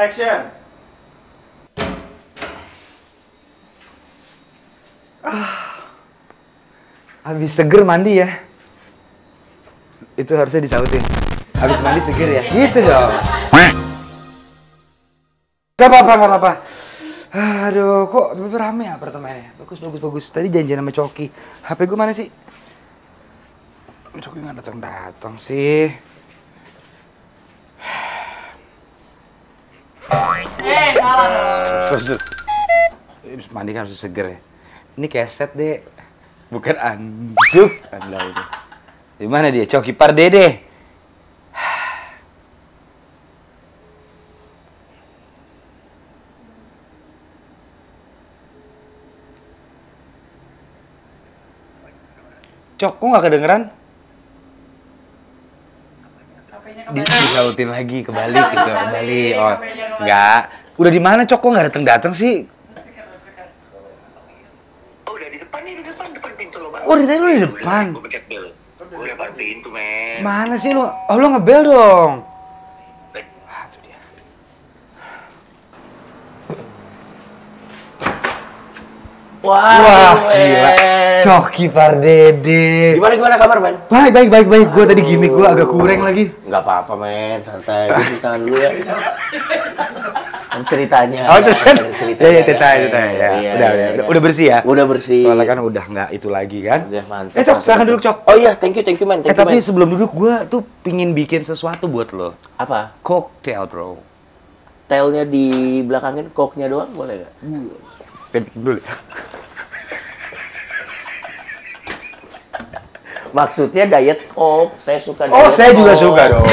action. Habis seger mandi ya. Itu harusnya disautin. Habis mandi seger ya. Gitu dong. Gak apa-apa. Aduh, kok tiba-tiba rame ya apartemennya. Bagus. Tadi janjian sama Coki. HP gue mana sih? Coki nggak datang sih. Salah dong. Sus. Habis mandi kan harus seger ya. Ini keset deh. Bukan anduk. Anda itu. Di mana dia? Coki Pardede. Cok, kok nggak kedengeran? Disautin lagi, kebalik gitu, kembali. Oh, nggak. Udah di mana, Cok? Kok nggak datang sih? Oh, udah di depan nih, depan pintu lo, Bang. Oh, di tadi lu di depan. Gue pencet bel. Gue depan pintu, men. Mana sih lu? Oh, lu ngebel dong. Ah, itu dia. Wah, gila. Coki Pardede. Gimana kabar, men? Baik. Gua tadi gimmick gua agak kurang lagi. Nggak apa-apa, men. Santai. Gue cerita dulu ya. Ceritanya. Oh, ceritanya. cerita ya. Udah bersih ya? Udah bersih. Soalnya kan udah nggak itu lagi kan? Udah mantap. Cok, silakan duduk, Cok. Oh iya, thank you, man. Tapi sebelum duduk gua tuh pingin bikin sesuatu buat lo. Apa? Cocktail, bro. Tailnya di belakangin, koknya doang boleh nggak? Saya bikin dulu ya. Maksudnya diet coke. Saya suka diet Oh, saya juga coke. suka dong.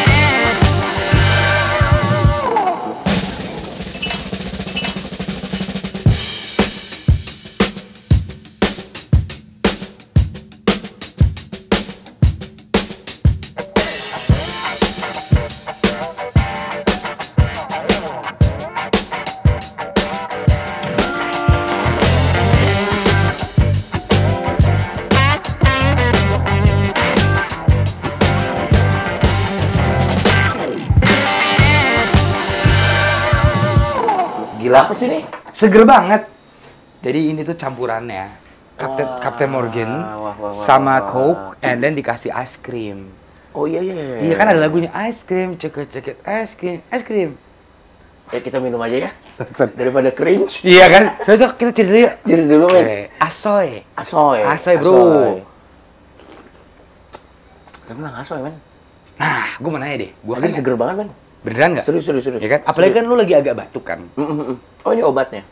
Gila. Apa sih nih? Seger banget. Jadi ini tuh campurannya. Captain Morgan wah. sama Coke and then dikasih ice cream. Oh iya. Iya kan ada lagunya ice cream, ceket ice cream. Ya kita minum aja ya. Daripada cringe. Iya kan? Cocok kita cheers dulu yuk. Cheers dulu, men. Oke. Asoy. Asoy, bro. Saya bilang asoy, men. Nah, gue mau nanya deh. Gue Lagi kan seger banget, men. beneran nggak? Serius. Ya kan? Apalagi kan lu lagi agak batuk kan. Oh, ini obatnya.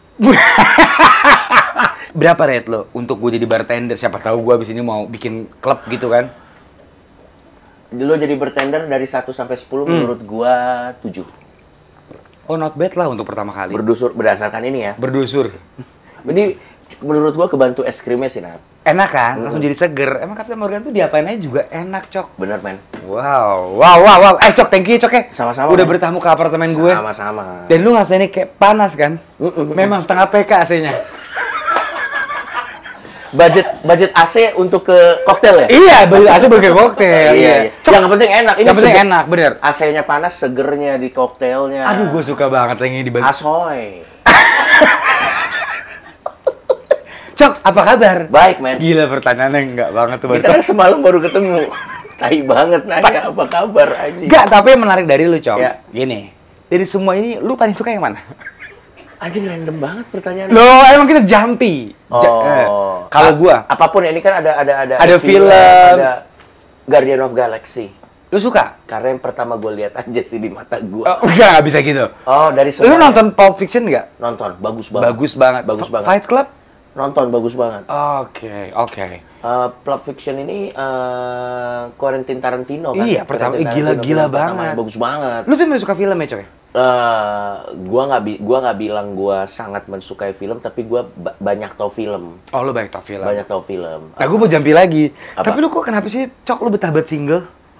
Berapa rate lo untuk gue jadi bartender? Siapa tahu gue abis ini mau bikin klub gitu kan? Lo jadi bartender dari 1 sampai 10 menurut gua 7. Oh, not bad lah untuk pertama kali. Berdusur berdasarkan ini ya. Berdusur. Ini menurut gua kebantu es krimnya sih, Nat. Enak kan? Langsung jadi seger. Emang Captain Morgan tuh diapain aja juga enak, Cok. Bener, men. Wow. Cok, thank you, Cok ya. Sama-sama. Udah men. bertamu ke apartemen gue. Sama-sama. Dan lu ngerasain ini kayak panas kan? Memang setengah PK AC-nya. Budget AC untuk ke koktail ya? Iya, AC berkayak koktail. Iya. Cok, Yang penting enak. Ini yang penting seger. enak, bener. AC-nya panas, segernya di koktailnya. Aduh, gue suka banget yang ini dibagi. Asoy. Cok, apa kabar? Baik, men. Gila pertanyaannya enggak banget tuh. Kita kan semalam baru ketemu. Tai banget nanya apa kabar anjing. Enggak, tapi yang menarik dari lu, Cok. Ya. Gini. Dari semua ini lu paling suka yang mana? Anjing random banget pertanyaannya. Loh, emang kita jumpy. Kalau gua, apapun ya, ini kan Ada film. ada Guardian of Galaxy. lu suka? Karena yang pertama gue lihat aja sih di mata gua. Oh, enggak bisa gitu. Oh, dari Lu semuanya. nonton Pulp Fiction enggak? Nonton, bagus banget. Bagus banget. Fight Club? Nonton, bagus banget. Oke. Pulp Fiction ini Quentin Tarantino kan? Iya, pertama Quentin gila Tarantino film banget. pertamanya. Bagus banget. Lu tuh suka film ya, Coy? Gua nggak bilang gua sangat mensukai film, tapi gua banyak tau film. Oh, lu banyak tau film. Banyak tau film. Nah, gue mau jampi lagi. Apa? Tapi lu kok kenapa sih, Cok, lu betah banget single?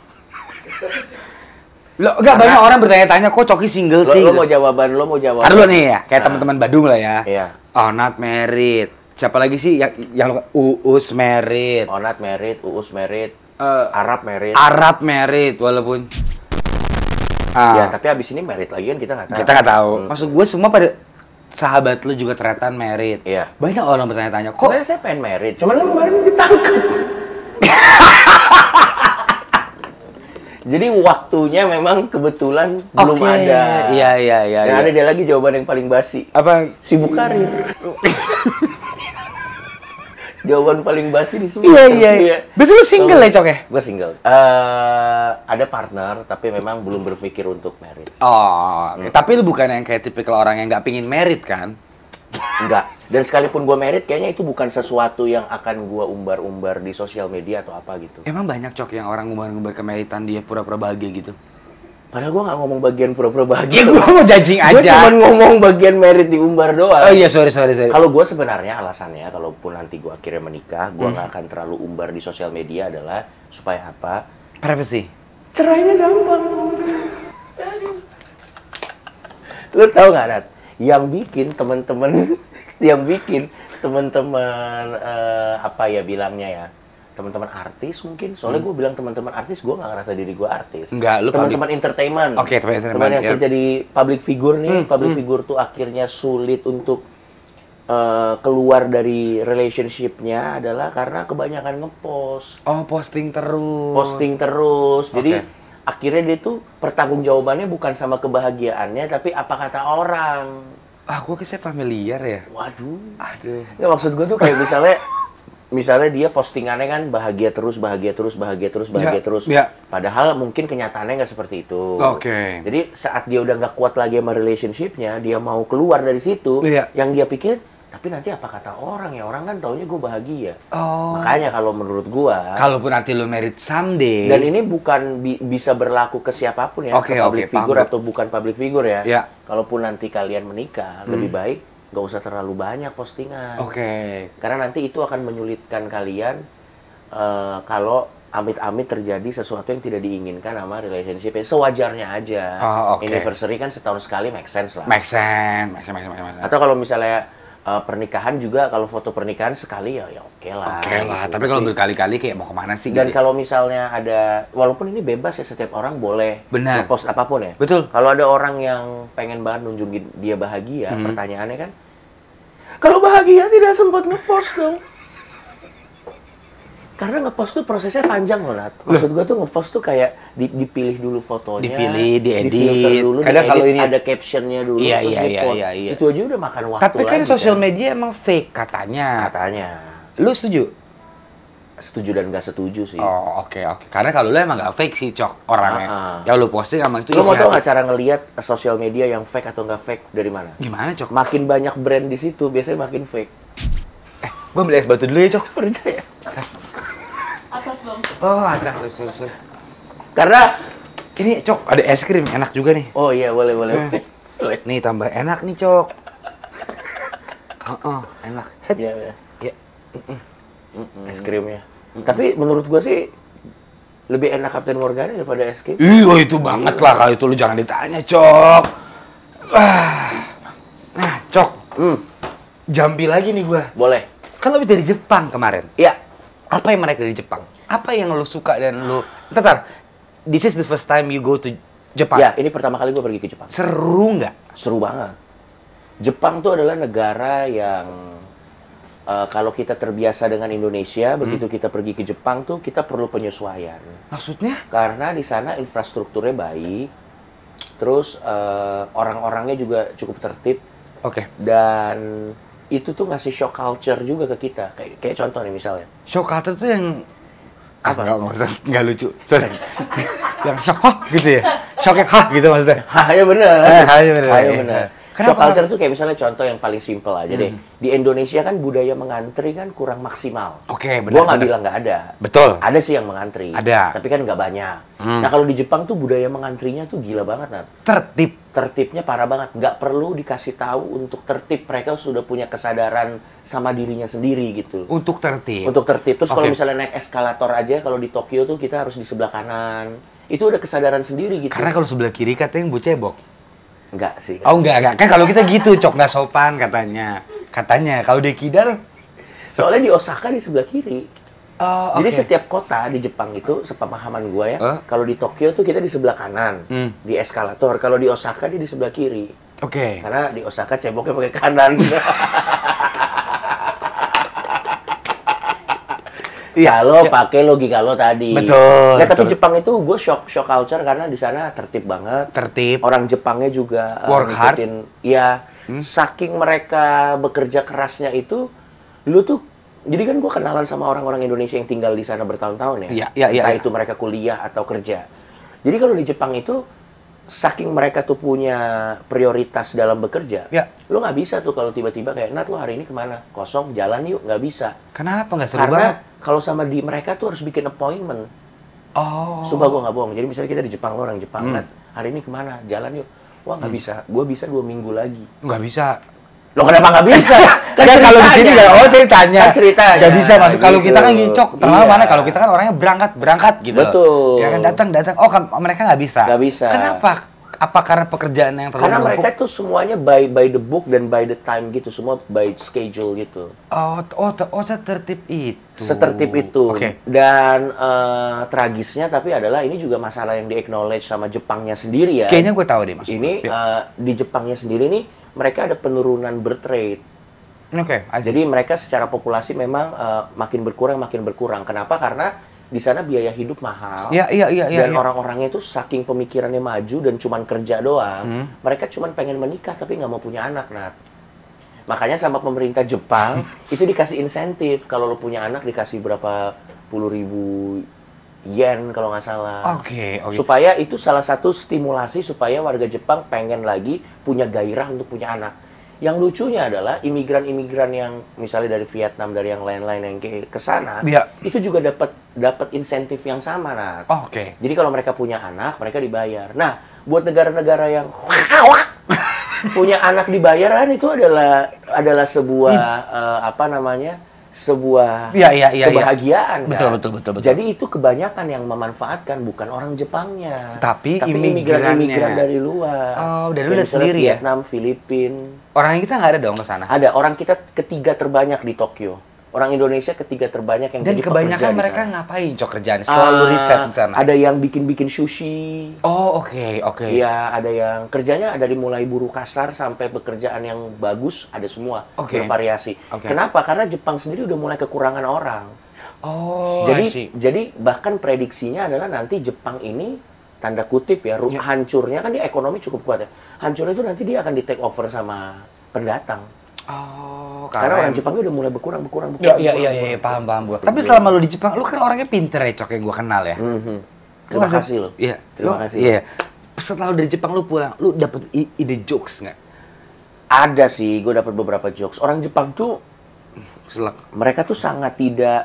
Lo enggak banyak orang bertanya-tanya kok Coki single sih. Lo mau jawaban. Ada lo nih ya, kayak teman-teman Badung lah ya. Iya. Oh, not married. Siapa lagi sih yang Uus married? Onat married, Uus married, Eh, Arab married. Arab married walaupun Ya, tapi abis ini merit lagi kan kita nggak tahu. Kita nggak tahu. Maksud gue semua pada sahabat lu juga ternyata merit. Iya. Banyak orang bertanya-tanya, kok Sebenarnya saya pengen merit, cuman kan kemarin ditangkap. Jadi waktunya memang kebetulan belum Oke. ada. Iya. Yang ada dia lagi jawaban yang paling basi. Apa? Sibuk karir. Jawaban paling basi di semua. Iya. Betul lu single ya, Cok ya? Gue single. Ada partner, tapi memang belum berpikir untuk merit. Oh, oke. Tapi lu bukan yang kayak tipikal orang yang nggak pingin merit kan? Enggak. Dan sekalipun gue merit, kayaknya itu bukan sesuatu yang akan gue umbar-umbar di sosial media atau apa gitu. Emang banyak, Cok, yang orang ngumbar-ngumbar kemeritan dia pura-pura bahagia gitu? Padahal gue nggak ngomong bagian pura-pura bahagia. Gue mau judging Gue aja. cuma ngomong bagian merit diumbar doang. Oh iya, sorry. Kalau gue sebenarnya alasannya, kalaupun nanti gue akhirnya menikah, gue nggak akan terlalu umbar di sosial media adalah supaya apa? Privacy. Cerainya gampang. Lu tau nggak, Nat? Yang bikin teman-teman apa ya bilangnya ya? Teman-teman artis mungkin. Soalnya gue bilang teman-teman artis, gue nggak ngerasa diri gue artis. Enggak, lu teman-teman entertainment. Oke, teman entertainment, Teman yang ya. kerja di public figure nih, public figure tuh akhirnya sulit untuk keluar dari relationship-nya adalah karena kebanyakan ngepost. Oh, posting terus. Jadi Oke. akhirnya dia tuh pertanggungjawabannya bukan sama kebahagiaannya, tapi apa kata orang. Ah, gue kayaknya familiar ya. Waduh. Aduh. Nggak, maksud gue tuh kayak misalnya dia postingannya kan bahagia terus. Ya. Padahal mungkin kenyataannya nggak seperti itu. Oke. Jadi saat dia udah nggak kuat lagi sama relationship-nya, dia mau keluar dari situ, Iya. yang dia pikir, tapi nanti apa kata orang ya? Orang kan taunya gue bahagia. Oh. Makanya kalau menurut gua, Kalaupun nanti lu merit someday. dan ini bukan bisa berlaku ke siapapun ya, Oke, ke public oke, paham, figure bro. atau bukan public figure ya. Ya. Kalaupun nanti kalian menikah, lebih baik nggak usah terlalu banyak postingan. Oke. Karena nanti itu akan menyulitkan kalian kalau amit-amit terjadi sesuatu yang tidak diinginkan sama relationship. Sewajarnya aja. Oh, oke. Anniversary kan setahun sekali, make sense lah. Make sense. Atau kalau misalnya pernikahan juga, kalau foto pernikahan sekali ya oke lah. Oke lah, gitu. tapi kalau berkali-kali kayak mau kemana sih Dan gitu? kalau misalnya ada, walaupun ini bebas ya, setiap orang boleh Benar. post apapun ya. Betul. Kalau ada orang yang pengen banget nunjukin dia bahagia, pertanyaannya kan, kalau bahagia tidak sempat ngepost dong. Karena ngepost tuh prosesnya panjang loh, Nat. Maksud gua tuh ngepost tuh kayak dipilih dulu fotonya, Dipilih, diedit. difilter dulu, Kadang kalau ini ada captionnya dulu, Iya, terus iya, ngepost. iya, iya. Itu aja udah makan waktu. Tapi kan lagi, sosial media emang fake katanya. katanya. Lu setuju? Setuju dan nggak setuju sih. Oh, oke. Karena kalau lu emang nggak fake sih, Cok, orangnya. Ya lu posting sama itu Lo mau isi tau hati. nggak cara ngelihat sosial media yang fake atau nggak fake dari mana? Gimana, Cok? Makin banyak brand di situ, biasanya makin fake. Gua beli es batu dulu ya, Cok. Percaya? Atas dong. Oh, ada. Sorry. Karena, Ini, Cok, ada es krim enak juga nih. oh iya boleh. Boleh. Nih tambah enak nih, Cok. Enak. Iya. Ya. Es krimnya. Tapi menurut gua sih lebih enak Captain Morgan daripada es krim. Oh, itu banget lah, kalau itu lu jangan ditanya, Cok. Nah, Cok, jampi lagi nih gua. Boleh. Kan lu habis dari Jepang kemarin. Iya. Apa yang menarik dari Jepang? Apa yang lu suka dan lu... Ntar, this is the first time you go to Jepang. Ya, ini pertama kali gua pergi ke Jepang. Seru nggak? Seru banget. Jepang tuh adalah negara yang kalau kita terbiasa dengan Indonesia, begitu kita pergi ke Jepang tuh kita perlu penyesuaian. Maksudnya? Karena di sana infrastrukturnya baik, terus orang-orangnya juga cukup tertib, Oke. dan itu tuh ngasih shock culture juga ke kita. Kayak contoh nih misalnya. Shock culture tuh yang... Apa? Nggak lucu. Sorry. Yang shock, hah, gitu ya? Shock yang hah, gitu maksudnya? Hanya bener. Hanya bener. bener. Kenapa? Shock culture tuh kayak misalnya contoh yang paling simple aja deh. Di Indonesia kan budaya mengantri kan kurang maksimal. Oke, benar. Gua nggak bilang nggak ada. Betul. Ada sih yang mengantri. Ada. Tapi kan nggak banyak. Nah kalau di Jepang tuh budaya mengantrinya tuh gila banget, Nat. Tertib. Tertibnya parah banget. Nggak perlu dikasih tahu untuk tertib. Mereka sudah punya kesadaran sama dirinya sendiri gitu. Untuk tertib. Untuk tertib. Terus kalau Oke. misalnya naik eskalator aja, kalau di Tokyo tuh kita harus di sebelah kanan. Itu udah kesadaran sendiri gitu. Karena kalau sebelah kiri katanya yang cebok. Enggak sih. Oh, enggak. Kan kalau kita gitu, Cok, nggak sopan katanya. Katanya, kalau di Kidal... Soalnya di Osaka di sebelah kiri. Oh, Jadi oke. setiap kota di Jepang itu, sepemahaman gua ya, kalau di Tokyo tuh kita di sebelah kanan, di eskalator. Kalau di Osaka dia di sebelah kiri. Oke. Karena di Osaka ceboknya pakai kanan. Kalau pakai logika lo tadi. Betul, Ya, tapi betul. Jepang itu gue shock culture karena di sana tertib banget. Tertib. Orang Jepangnya juga Work hard. ngikutin. Iya, saking mereka bekerja kerasnya itu, lu tuh. Jadi kan gue kenalan sama orang-orang Indonesia yang tinggal di sana bertahun-tahun ya. Iya. Entah itu mereka kuliah atau kerja. Jadi kalau di Jepang itu, saking mereka tuh punya prioritas dalam bekerja, Ya. lo nggak bisa tuh kalau tiba-tiba kayak, Nat, lo hari ini kemana? Kosong, jalan yuk, nggak bisa. Kenapa nggak seru banget? Karena kalau sama di mereka tuh harus bikin appointment. Oh. Sumpah gue nggak bohong. Jadi misalnya kita di Jepang, lo orang Jepang, Nat, hari ini kemana? Jalan yuk. Wah nggak bisa. Gue bisa 2 minggu lagi. Nggak bisa. Lo kenapa nggak bisa? Kan kalau di sini nggak, oh ceritanya. Kan ceritanya. Nggak bisa masuk. Kalau Gitu. kita kan gincok, terlalu Iya. mana? Kalau kita kan orangnya berangkat gitu. Betul. Ya kan datang. Oh kan mereka nggak bisa. Nggak bisa. Kenapa? Apa karena pekerjaan yang terlalu Karena numpuk? mereka tuh semuanya by the book dan by the time gitu. Semua by schedule gitu. Oh, setertib itu. Setertib itu. Oke. Dan tragisnya tapi adalah ini juga masalah yang di-acknowledge sama Jepangnya sendiri ya. Kayaknya gue tahu deh mas. Ini di Jepangnya sendiri nih, mereka ada penurunan birth rate. Oke. Jadi mereka secara populasi memang makin berkurang. Kenapa? Karena di sana biaya hidup mahal. Iya. Dan orang-orangnya itu saking pemikirannya maju dan cuman kerja doang, mereka cuman pengen menikah tapi nggak mau punya anak, Nat. Makanya sama pemerintah Jepang itu dikasih insentif. Kalau lo punya anak dikasih berapa puluh ribu yen kalau nggak salah. Oke. Supaya itu salah satu stimulasi supaya warga Jepang pengen lagi punya gairah untuk punya anak. Yang lucunya adalah imigran-imigran yang misalnya dari Vietnam, dari yang lain-lain yang ke sana, Iya. itu juga dapat insentif yang sama, Nat. Oke. Jadi kalau mereka punya anak, mereka dibayar. Nah, buat negara-negara yang punya anak dibayar kan itu adalah sebuah apa namanya? Sebuah Iya. kebahagiaan kan? Betul. Jadi itu kebanyakan yang memanfaatkan bukan orang Jepangnya, Tapi imigran-imigran imigrannya. dari luar. Oh, dari Kayak luar misalnya sendiri ya? Vietnam, Filipina. Orang kita nggak ada dong ke sana. Ada orang kita ketiga terbanyak di Tokyo. Orang Indonesia ketiga terbanyak yang Dan jadi kebanyakan pekerja di mereka sana. ngapain cok kerjaan? Setelah lu riset di sana. Ada yang bikin sushi. Oh, oke. Iya, ada yang kerjanya dari mulai buruh kasar sampai pekerjaan yang bagus, ada semua. Oke. Bervariasi. Oke. Kenapa? Karena Jepang sendiri udah mulai kekurangan orang. Oh, I see. Jadi bahkan prediksinya adalah nanti Jepang ini tanda kutip ya, hancurnya kan dia ekonomi cukup kuat ya. Hancurnya itu nanti dia akan di take over sama pendatang. Oh, Karena orang Jepangnya udah mulai berkurang. Iya, paham gua. Tapi selama lu di Jepang, lu kan orangnya pinter ya, Cok, yang gua kenal ya. Terima kasih loh. Iya. Terima kasih. Iya. Setelah lu dari Jepang lu pulang, lu dapet ide jokes nggak? Ada sih, gue dapat beberapa jokes. Orang Jepang tuh Selak. mereka tuh sangat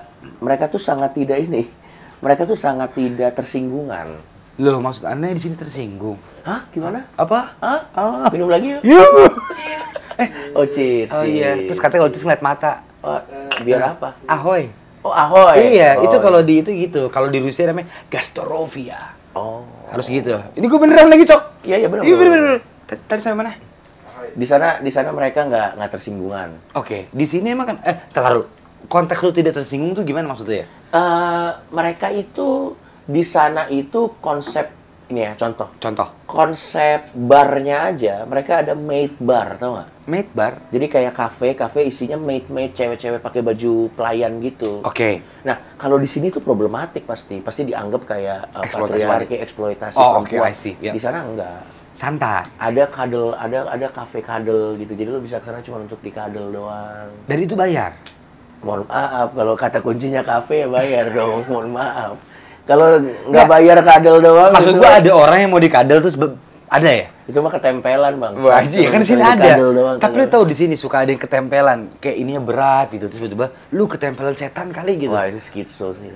tidak ini. Mereka tuh sangat tidak tersinggungan. Loh, maksud Anda di sini tersinggung? Hah? Gimana? Apa? Hah? Minum lagi yuk? Cheers. Oh, cheers. Oh iya. Terus katanya kalau itu ngeliat mata. Oh, biar apa? Ahoy. Oh, ahoy. Iya, Oh, itu kalau di itu gitu. Kalau di Rusia namanya Gastorovia. Oh. Harus gitu. Ini gue beneran lagi, Cok. Iya, benar. Iya, bener. Tadi sampai mana? Di sana mereka nggak tersinggungan. Oke, di sini emang kan terlalu konteks lu tidak tersinggung tuh gimana maksudnya ya? Mereka itu di sana itu konsep ini ya, contoh. Konsep barnya aja, mereka ada maid bar, tau nggak? Maid bar. Jadi kayak kafe isinya maid cewek-cewek pakai baju pelayan gitu. Oke. Nah, kalau di sini tuh problematik pasti dianggap kayak Eksploitasi patriarki, eksploitasi Oh, oke, perempuan. I see. Yeah. Di sana enggak. Santai. Ada kafe kadel gitu. Jadi lo bisa ke sana cuma untuk di kadel doang. Dan itu bayar. Mohon maaf, kalau kata kuncinya kafe ya bayar dong. Mohon maaf. Kalau nggak bayar kadel doang, Maksud gitu, gua ada orang yang mau dikadel terus ada ya? itu mah ketempelan bang. Wah, ya kan di sini ada. Kadel doang, Tapi lu kadel. tahu di sini suka ada yang ketempelan, kayak ininya berat gitu terus tiba-tiba lu ketempelan setan kali gitu. Wah, ini skitso sih.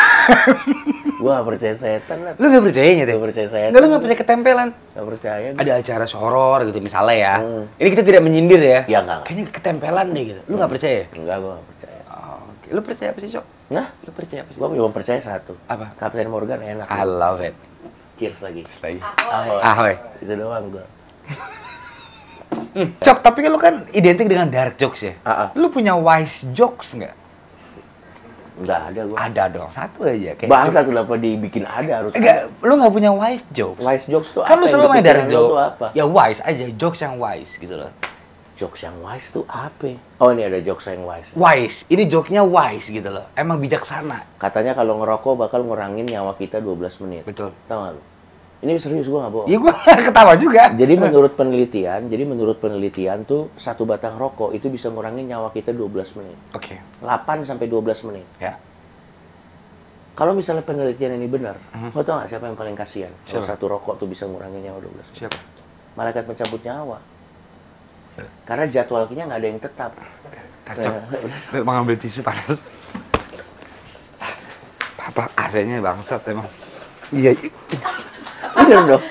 Gua nggak percaya setan lah. Lu gak percayanya deh? Nggak percaya setan. Enggak, lu gak percaya ketempelan? Nggak percaya. Ada acara soror gitu misalnya ya. Ini kita tidak menyindir ya. Ya, enggak. Kayaknya ketempelan deh gitu. Lu gak percaya ya? Enggak, gua nggak percaya. Oh, oke. Lu percaya apa sih, Cok? Nah, Lu percaya apa sih? gua cuma percaya satu. Apa? Kapten Morgan enak. I love it. Cheers lagi. Lagi. Ahoy. Ahoy. Itu doang gua. Cok, tapi kan lu kan identik dengan dark jokes ya? Ah. Lu punya wise jokes nggak? Nggak ada gua. Ada dong, satu aja. Kayak Bangsa tuh apa dibikin ada harus. Enggak, lu nggak punya wise jokes. Wise jokes tuh Kan lu apa? selalu Yang main dari kepikiran lu joke. tuh apa? Ya wise aja, jokes yang wise gitu loh. Jokes yang wise tuh apa? Oh, ini ada jokes yang wise. Wise, ini joke-nya wise gitu loh. Emang bijaksana. Katanya kalau ngerokok bakal ngurangin nyawa kita 12 menit. Betul. Tahu nggak lu? Ini serius, gua nggak bohong. Ya gua ketawa juga. Jadi menurut penelitian tuh satu batang rokok itu bisa ngurangin nyawa kita 12 menit. Oke. 8 sampai 12 menit. Ya. Kalau misalnya penelitian ini benar, lo tau nggak siapa yang paling kasihan? Kalau Siapa? satu rokok tuh bisa ngurangin nyawa 12 menit. Siapa? Malaikat pencabut nyawa. Karena jadwalnya nggak ada yang tetap. Cok. Mau ngambil tisu panas. Apa AC-nya bangsat emang. Iya. Bener dong.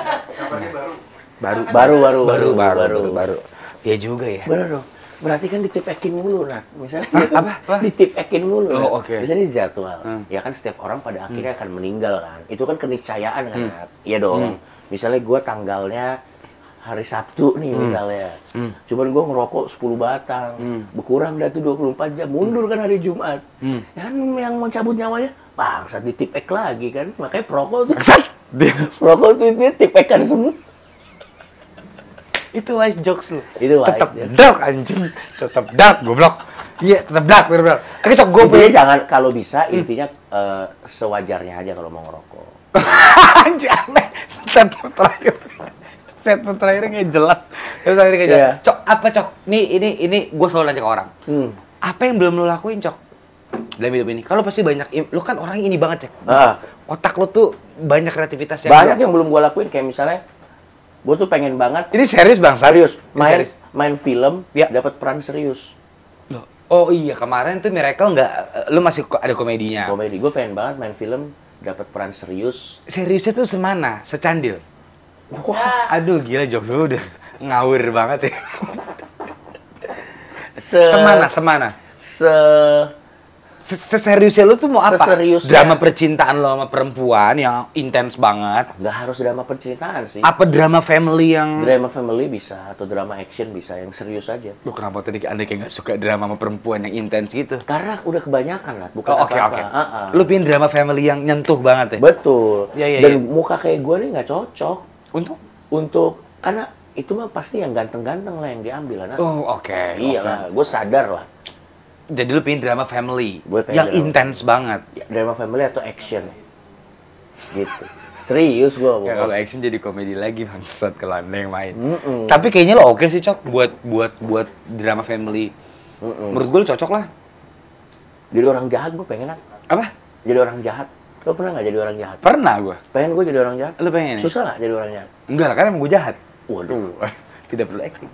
Baru. Baru. Iya juga ya. Bener dong. Berarti kan ditip-ekin mulu, Nat. Misalnya Apa? ditip-ekin mulu, Nat. Oh, oke. Misalnya di jadwal. Ya kan setiap orang pada akhirnya akan meninggal kan. Itu kan keniscayaan kan, Nat. Iya dong. Misalnya gue tanggalnya hari Sabtu nih misalnya. Cuman gue ngerokok 10 batang. Berkurang dah tuh 24 jam. Mundur kan hari Jumat. Ya kan yang mau cabut nyawanya, bangsat ditip-ek lagi kan. Makanya perokok tuh. Perokok tuh itu tip-ekan semua. Itu wise jokes lu. Itu wise Tetap jokes. dark anjing. Tetap dark goblok. Iya, tetap dark. Oke, cok gue Intinya jangan, kalau bisa intinya sewajarnya aja kalau mau ngerokok. anjing aneh. Statement terakhirnya nggak jelas. Iya. Cok, apa cok? Ini gue selalu nanya ke orang. Apa yang belum lu lakuin, cok? Dalam hidup ini. Kalau pasti banyak, lu kan orang ini banget, cek. Otak lu tuh banyak kreativitas yang Banyak yang belum gue lakuin, kayak misalnya gue tuh pengen banget Ini serius bang, serius main Serius. main film Ya. dapat peran serius Loh. Oh iya, kemarin tuh Miracle nggak, lu masih ada komedinya. komedi. Gue pengen banget main film dapat peran serius. Seriusnya tuh semana? Secandil? Wah, Aduh gila, jokes lu udah ngawur banget ya. se Semana? se Seseriusnya lu tuh mau apa? Seseriusnya. Drama percintaan lo sama perempuan yang intens banget? nggak harus drama percintaan sih. Apa drama family yang... Drama family bisa atau drama action bisa, yang serius aja. Lu kenapa tadi anda kayak nggak suka drama sama perempuan yang intens gitu? Karena udah kebanyakan lah, bukan Oh, oke. apa-apa. Lu pingin drama family yang nyentuh banget ya? Betul. Iya, Dan iya. muka kayak gue nih nggak cocok Untuk? karena itu mah pasti yang ganteng-ganteng lah yang diambil anak. Oh, oke. Iyalah, gue sadar lah. Jadi lu pingin drama family Gue pengen yang drama intens banget. Ya, drama family atau action gitu. Serius gue. Ya kalau action jadi komedi lagi bangsat kalau anda yang main. Mm-mm. Tapi kayaknya lo oke sih cok buat drama family. Menurut gue lo cocok lah. Jadi orang jahat gue pengen. Apa? Jadi orang jahat. Lo pernah nggak jadi orang jahat? Pernah gue. Pengen gue jadi orang jahat. Lo pengen? Ya? Susah nggak jadi orang jahat? Enggak lah, kan emang gue jahat. Waduh. Tidak perlu acting.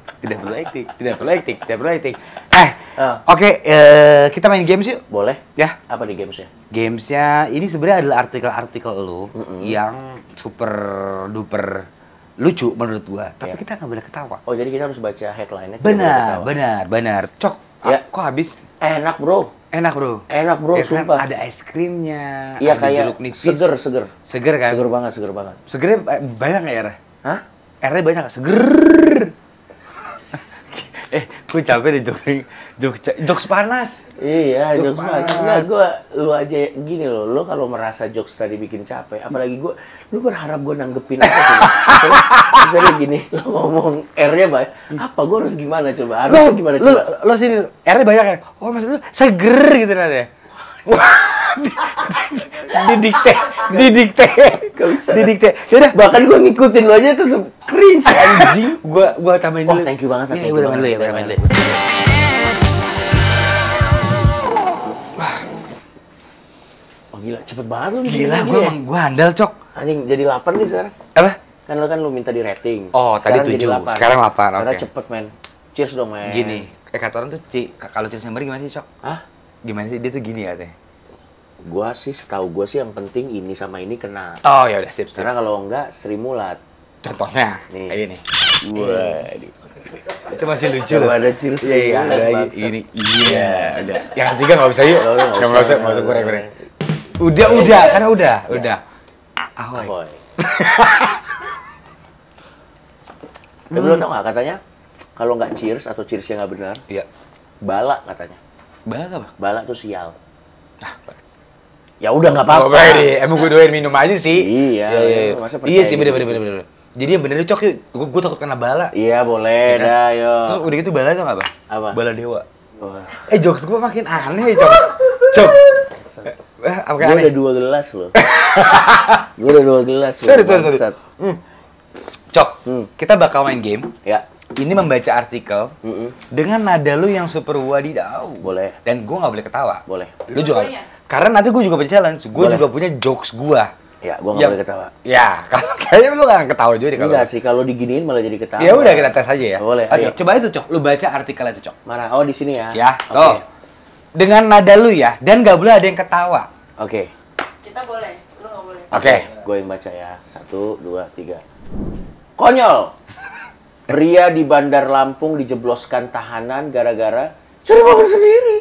Oke, kita main games yuk. Boleh? Ya. Apa di gamesnya? Gamesnya ini sebenarnya adalah artikel-artikel lo yang super duper lucu menurut gua. Tapi Ya. kita nggak boleh ketawa. Oh, jadi kita harus baca headline-nya. kita boleh ketawa. Benar. Cok, Ya. kok habis? Enak bro. Enak bro. Enak bro, Ya kan, sumpah. ada es krimnya, Iya ada kayak jeruk nipis. seger. Seger kan? Seger banget, seger banget. Segernya banyak nggak ya? Hah? R-nya banyak nggak? Seger. Gue capek deh jokes panas. Iya, Jokes jokes banget. panas. Enggak, lu aja gini loh. Lu kalau merasa jokes tadi bikin capek, apalagi lu berharap gue nanggepin apa sih? Misalnya gini, lu ngomong R-nya banyak. Apa gue harus gimana coba? Harusnya gimana coba? Lo sini, R-nya banyak ya? Oh maksud lu seger gitu nanti ya? Didikte. Gak bisa. Didikte. Yaudah, Bahkan gue ngikutin lu aja tetep cringe anjing. gua tambahin Oh, dulu. thank you banget. Iya, thank gua you tambahin dulu ya, banget. gua tambahin dulu. Oh gila, cepet banget lu. Gila, bikin gini gua handal cok. Anjing, jadi 8 nih sekarang. Apa? Kan lu minta di rating. Oh, tadi 7, sekarang 8, Karena oke. cepet, men. Cheers dong, men. Gini, kata orang tuh kalau Cheers Member gimana sih cok? Hah? Gimana sih dia tuh gini katanya? Setahu gua sih yang penting ini sama ini kena. Oh ya udah sip. Karena kalau enggak Sri Mulat. Contohnya, Nih. kayak gini. Waduh. Itu masih lucu Kalau loh. ada Cheers Iya, Sri Mulat, ada bangsat. ini. Iya, ada. Yang ketiga nggak usah yuk. Oh, nggak Nggak usah. usah goreng-goreng. Udah, karena udah. Ahoy. Ahoy. Tapi lo tau nggak katanya kalau nggak cheers atau cheersnya nggak benar, Iya. bala katanya. Banget apa? Bala tuh sial. Ya udah nggak apa-apa. Emang gue doain minum aja sih. Iya. Iya sih bener. Jadi yang bener cok yuk, gue takut kena bala. Iya boleh dah yo. Terus udah gitu bala tuh apa? Apa? Bala dewa. Wah. Jokes gue makin aneh cok. Apa Gue aneh? udah 2 gelas loh. Gue udah 2 gelas. Sorry. Bangsat. Cok, kita bakal main game. Ya. Ini membaca artikel dengan nada lu yang super wadidaw. Boleh. Dan gue nggak boleh ketawa. Boleh. Lu juga. Karena nanti gue juga punya challenge. Gue juga punya jokes gue. Ya, gue nggak boleh ketawa. Ya, kayaknya lu nggak ketawa juga deh kalau. Enggak sih, kalau diginiin malah jadi ketawa. Ya udah kita tes aja ya. Boleh. Oke, Ayo. coba itu cok. Lu baca artikelnya itu cok. Mana? Oh di sini ya. Ya. Oke. Tuh. Dengan nada lu ya, dan nggak boleh ada yang ketawa. Oke. Kita boleh, lu nggak boleh. Oke. Gue yang baca ya. 1, 2, 3. Konyol. Pria di Bandar Lampung dijebloskan tahanan gara-gara curi mobil sendiri.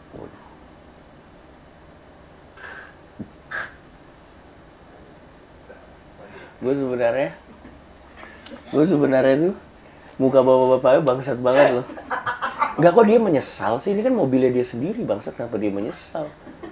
Gue sebenarnya tuh muka bapak-bapaknya bangsat banget loh. Enggak, kok dia menyesal sih? Ini kan mobilnya dia sendiri, bangsat. Kenapa dia menyesal?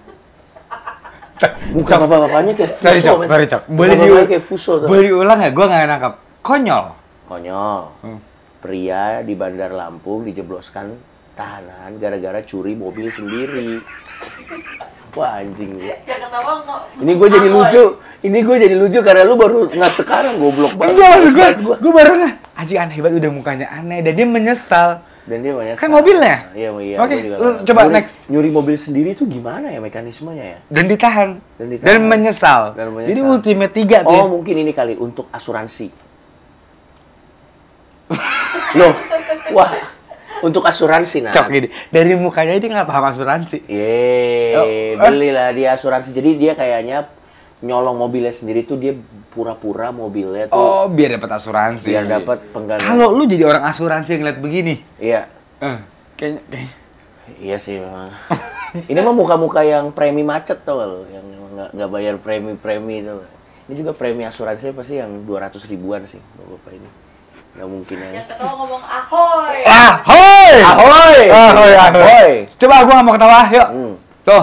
Muka bapak-bapaknya kayak fuso. Sorry cok. Bapak-bapaknya kayak fuso tuh. Boleh diulang nggak? Gue nggak nangkap. Konyol. Konyol. Pria di Bandar Lampung dijebloskan tahanan gara-gara curi mobil sendiri. Wah anjing lu. Ya ketawa nggak. Ini gue jadi lucu karena lu baru nggak sekarang, goblok banget. Enggak, maksud gue baru nggak. Anjing aneh banget, udah mukanya aneh dan dia menyesal. Dan dia menyesal. Kan mobilnya? Iya. Oke, Gua juga lu nggak- coba nyuri- next. Nyuri mobil sendiri itu gimana ya mekanismenya ya? Dan ditahan. Dan ditahan. Dan menyesal. Dan menyesal. Jadi ultimate 3 tuh. Oh mungkin ini kali untuk asuransi. Loh, wah, untuk asuransi nah. Cok gini. Dari mukanya dia nggak paham asuransi. Belilah dia asuransi. Jadi dia kayaknya nyolong mobilnya sendiri tuh, dia pura-pura mobilnya tuh Oh, biar dapat asuransi. biar dapat pengganti. Kalau lu jadi orang asuransi yang ngeliat begini. Iya. Kayaknya. Iya sih memang. Ini mah muka-muka yang premi macet tau gak lo, yang nggak bayar premi tau gak? Ini juga premi asuransinya pasti yang 200 ribuan sih, bapak ini. Nggak mungkin ya. Yang ketawa ngomong ahoy. Ahoy! Ahoy! Ahoy! Coba gua nggak mau ketawa, yuk. Tuh.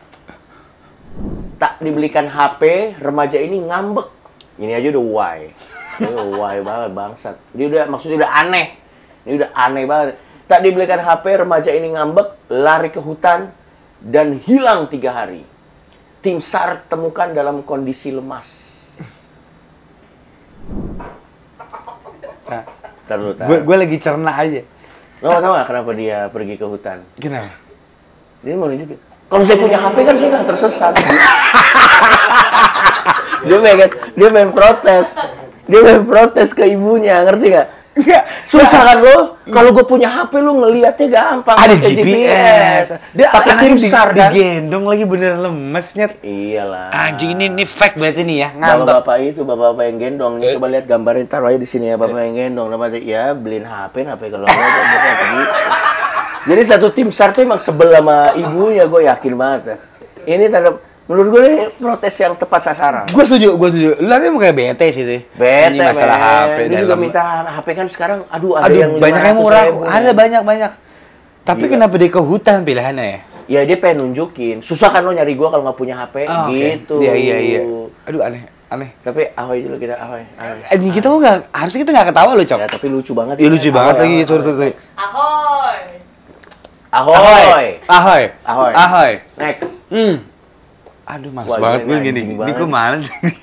Tak dibelikan HP, remaja ini ngambek. Ini aja udah why. Ini udah why banget, bangsat. Ini udah, maksudnya udah aneh. Ini udah aneh banget. Tak dibelikan HP, remaja ini ngambek, lari ke hutan, dan hilang 3 hari. Tim SAR temukan dalam kondisi lemas. Gue lagi cerna aja. Lo nggak tahu nggak kenapa dia pergi ke hutan? Kenapa? Dia mau nunjukin. Kalau saya punya HP kan saya nggak tersesat. dia pengen protes. Dia pengen protes ke ibunya, ngerti nggak? Susah kan lo? Kalau gue punya HP lo ngeliatnya gampang. Ada pakai GPS. Dia pakai anaknya tim SAR kan? digendong lagi beneran lemesnya. Iyalah. Anjing ini fact berarti nih ya, ngambek. Bapak-bapak yang gendong. Nih, coba lihat gambarnya, taruh aja di sini ya, bapak yang gendong. Namanya ya beliin HP kalau nggak pergi. Jadi satu tim SAR tuh emang sebel sama ibunya, gue yakin banget. Ya. Ini tanda, menurut gue ini protes yang tepat sasaran. Gue setuju. Lu nanti mau kayak bete sih tuh. Bete, Ini masalah HP. Dia juga minta HP kan sekarang, ada yang banyak yang murah. 500.000. Ada banyak. Tapi Gila. kenapa dia ke hutan pilihannya ya? Ya dia pengen nunjukin. Susah kan lo nyari gue kalau nggak punya HP, gitu. Iya. Aduh aneh. Tapi ahoy dulu kita, ahoy. Ini kita nggak, harusnya kita nggak ketawa loh, Cok. Ya, tapi lucu banget. Iya lucu banget lagi, Ahoy. sorry. Ahoy. Ahoy. Next. Aduh, males Wah, banget ini gue gini. anjing Ini banget. gue males.